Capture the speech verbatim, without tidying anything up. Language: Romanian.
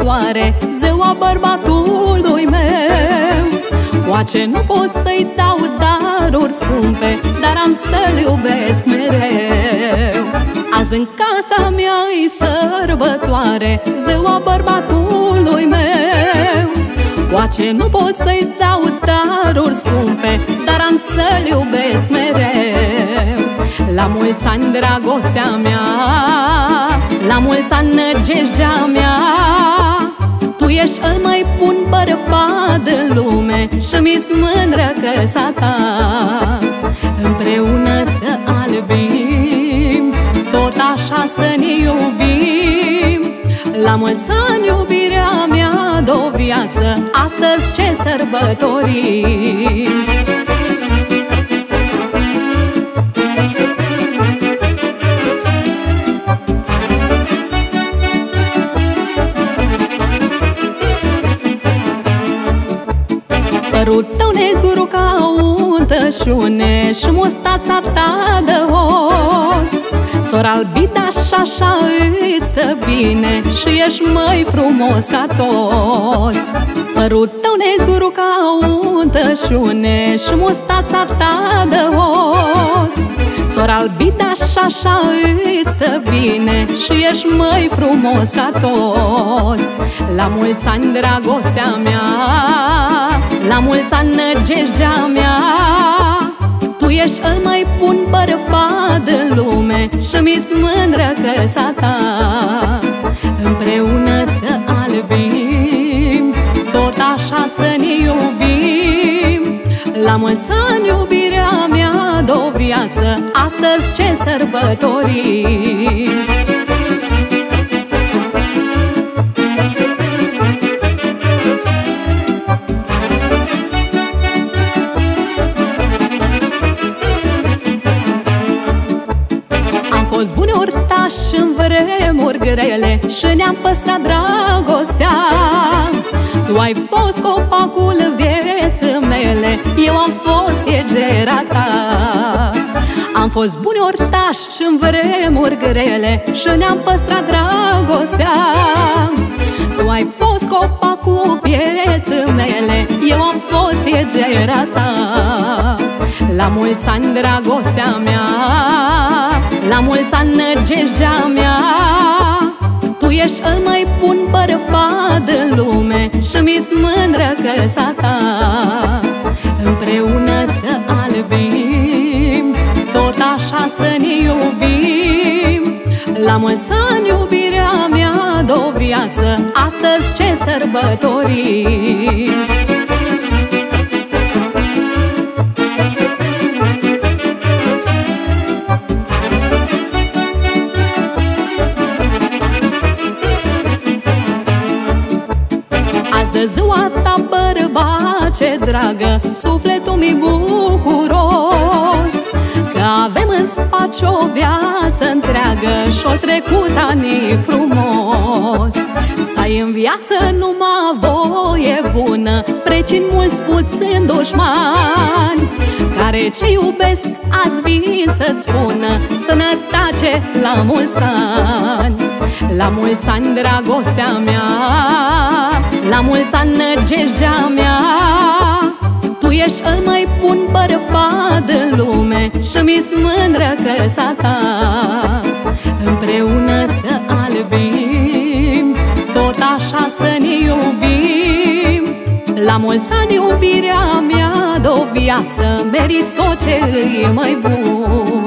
sărbătoare, ziua bărbatului meu. Poate nu pot să-i dau daruri scumpe, dar am să-l iubesc mereu. Azi în casa mea-i sărbătoare, ziua bărbatului meu. Poate nu pot să-i dau daruri scumpe, dar am să-l iubesc mereu. La mulți ani dragostea mea, la mulți ani nădejdea mea. Tu ești cel mai bun bărbat în lume și mi-s mândră căsa ta. Împreună să albim, tot așa să ne iubim. La mulți ani iubirea mea de-o viață, astăzi ce sărbătorim. Părul tău negru ca un tășune și mustața ta de hoț, țor albit așa-așa îți stă bine și ești mai frumos ca toți. Părul tău negru ca un tășune și mustața ta de hoț, țor albit așa-așa îți stă bine și ești mai frumos ca toți. La mulți ani dragostea mea, la mulți ani nădejdea mea. Tu ești cel mai bun bărbat în lume și mi-s mândră căsa ta. Împreună să albim, tot așa să ne iubim. La mulți ani iubirea mea de-o viață, astăzi ce sărbătorim. Am fost buni urtași în vremuri grele și ne-am păstrat dragostea. Tu ai fost copacul vieții mele, eu am fost egera ta. Am fost buni urtași în vremuri grele și ne-am păstrat dragostea. Tu ai fost copacul vieții mele, eu am fost egera ta. La mulți ani dragostea mea, la mulți ani nădejdea mea. Tu ești cel mai bun bărbat în lume și mi-s mândră căsa ta. Împreună să albim, tot așa să ne iubim. La mulți ani iubirea mea de-o viață, astăzi ce sărbătorim. De ziua ta, bărbace dragă, sufletul mi bucuros, că avem în spațiu o viață întreagă și-o trecut ani frumos. Să ai în viață numai voie bună, precin mulți puțini dușmani, care ce iubesc azi vin să-ți spună sănătate la mulți ani. La mulți ani dragostea mea, la mulți ani nădejdea mea. Tu ești cel mai bun bărbat în lume și mi-s mândră căsa ta. Împreună să albim, tot așa să ne iubim. La mulți ani iubirea mea de-o viață, meriți tot ce e mai bun.